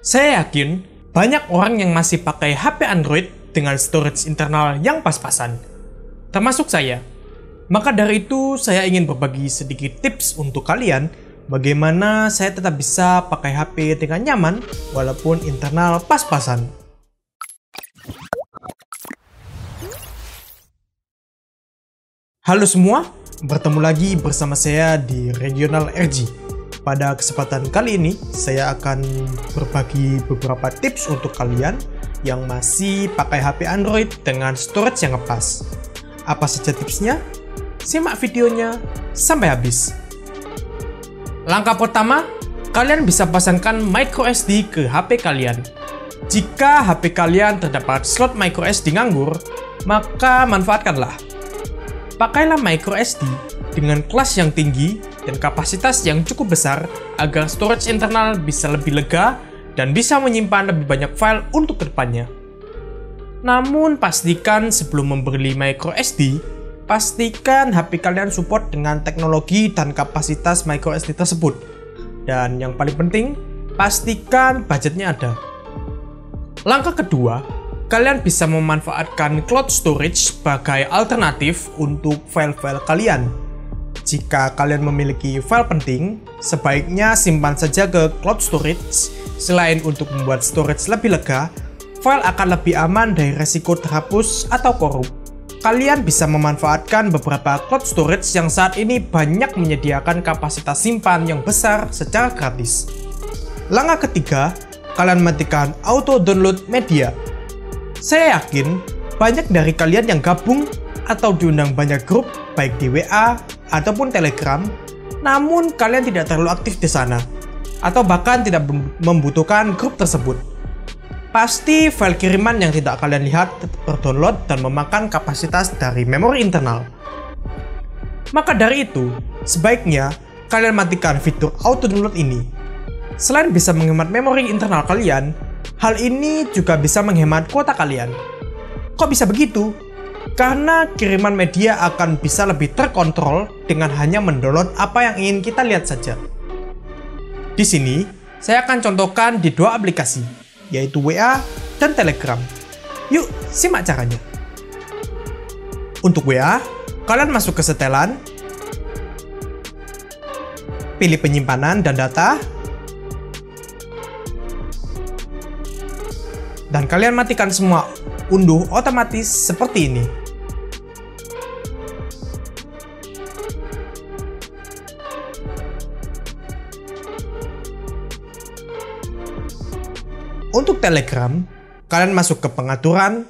Saya yakin banyak orang yang masih pakai HP Android dengan storage internal yang pas-pasan, termasuk saya. Maka dari itu, saya ingin berbagi sedikit tips untuk kalian bagaimana saya tetap bisa pakai HP dengan nyaman walaupun internal pas-pasan. Halo semua, bertemu lagi bersama saya di Regional RG. Pada kesempatan kali ini, saya akan berbagi beberapa tips untuk kalian yang masih pakai HP Android dengan storage yang ngepas. Apa saja tipsnya? Simak videonya sampai habis. Langkah pertama, kalian bisa pasangkan microSD ke HP kalian. Jika HP kalian terdapat slot microSD nganggur, maka manfaatkanlah. Pakailah microSD dengan kelas yang tinggi dan kapasitas yang cukup besar agar storage internal bisa lebih lega dan bisa menyimpan lebih banyak file untuk kedepannya. Namun pastikan sebelum membeli microSD, pastikan HP kalian support dengan teknologi dan kapasitas microSD tersebut. Dan yang paling penting, pastikan budgetnya ada. Langkah kedua, kalian bisa memanfaatkan cloud storage sebagai alternatif untuk file-file kalian. Jika kalian memiliki file penting, sebaiknya simpan saja ke cloud storage. Selain untuk membuat storage lebih lega, file akan lebih aman dari resiko terhapus atau korup. Kalian bisa memanfaatkan beberapa cloud storage yang saat ini banyak menyediakan kapasitas simpan yang besar secara gratis. Langkah ketiga, kalian matikan auto download media. Saya yakin banyak dari kalian yang gabung atau diundang banyak grup baik di WA ataupun Telegram, namun kalian tidak terlalu aktif di sana atau bahkan tidak membutuhkan grup tersebut. Pasti file kiriman yang tidak kalian lihat berdownload dan memakan kapasitas dari memori internal. Maka dari itu, sebaiknya kalian matikan fitur auto download ini. Selain bisa menghemat memori internal kalian, hal ini juga bisa menghemat kuota kalian. Kok bisa begitu? Karena kiriman media akan bisa lebih terkontrol dengan hanya mendownload apa yang ingin kita lihat saja. Di sini, saya akan contohkan di dua aplikasi, yaitu WA dan Telegram. Yuk, simak caranya. Untuk WA, kalian masuk ke setelan, pilih penyimpanan dan data, dan kalian matikan semua unduh otomatis seperti ini. Untuk Telegram, kalian masuk ke pengaturan,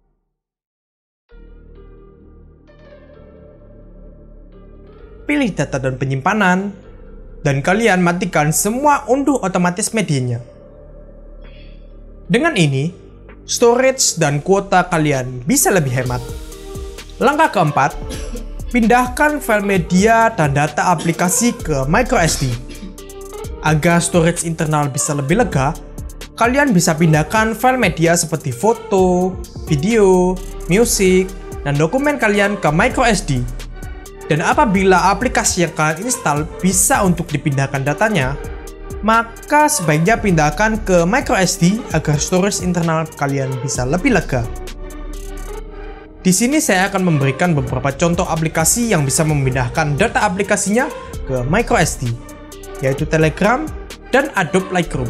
pilih data dan penyimpanan, dan kalian matikan semua unduh otomatis medianya. Dengan ini, storage dan kuota kalian bisa lebih hemat. Langkah keempat, pindahkan file media dan data aplikasi ke microSD. Agar storage internal bisa lebih lega, kalian bisa pindahkan file media seperti foto, video, musik, dan dokumen kalian ke microSD. Dan apabila aplikasi yang kalian install bisa untuk dipindahkan datanya, maka sebaiknya pindahkan ke microSD agar storage internal kalian bisa lebih lega. Di sini saya akan memberikan beberapa contoh aplikasi yang bisa memindahkan data aplikasinya ke microSD, yaitu Telegram dan Adobe Lightroom.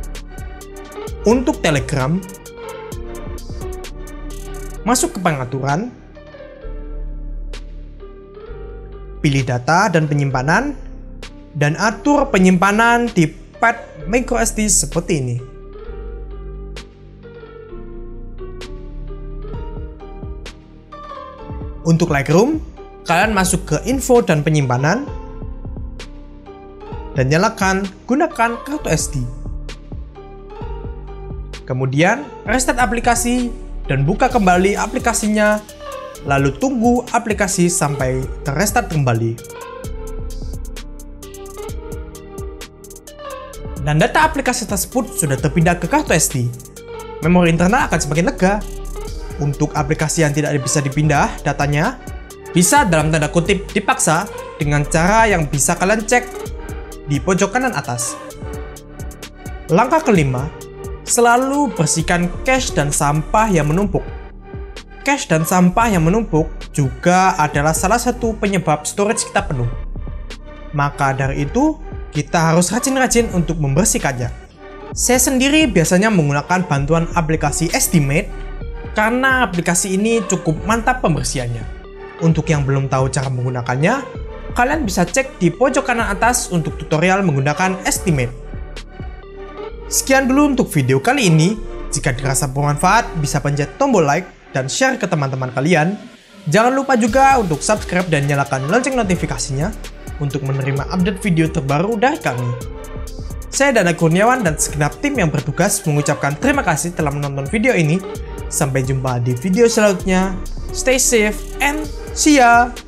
Untuk Telegram, masuk ke pengaturan, pilih data dan penyimpanan, dan atur penyimpanan di path microSD seperti ini. Untuk Lightroom, kalian masuk ke info dan penyimpanan, dan nyalakan gunakan kartu SD. Kemudian, restart aplikasi dan buka kembali aplikasinya, lalu tunggu aplikasi sampai terrestart kembali. Dan data aplikasi tersebut sudah terpindah ke kartu SD. Memori internal akan semakin lega. Untuk aplikasi yang tidak bisa dipindah datanya, bisa dalam tanda kutip dipaksa dengan cara yang bisa kalian cek di pojok kanan atas. Langkah kelima, selalu bersihkan cache dan sampah yang menumpuk. Cache dan sampah yang menumpuk juga adalah salah satu penyebab storage kita penuh. Maka dari itu, kita harus rajin-rajin untuk membersihkannya. Saya sendiri biasanya menggunakan bantuan aplikasi Estimate karena aplikasi ini cukup mantap pembersihannya. Untuk yang belum tahu cara menggunakannya, kalian bisa cek di pojok kanan atas untuk tutorial menggunakan Estimate. Sekian dulu untuk video kali ini. Jika dirasa bermanfaat, bisa pencet tombol like dan share ke teman-teman kalian. Jangan lupa juga untuk subscribe dan nyalakan lonceng notifikasinya untuk menerima update video terbaru dari kami. Saya Dana Kurniawan dan segenap tim yang bertugas mengucapkan terima kasih telah menonton video ini. Sampai jumpa di video selanjutnya. Stay safe and see ya!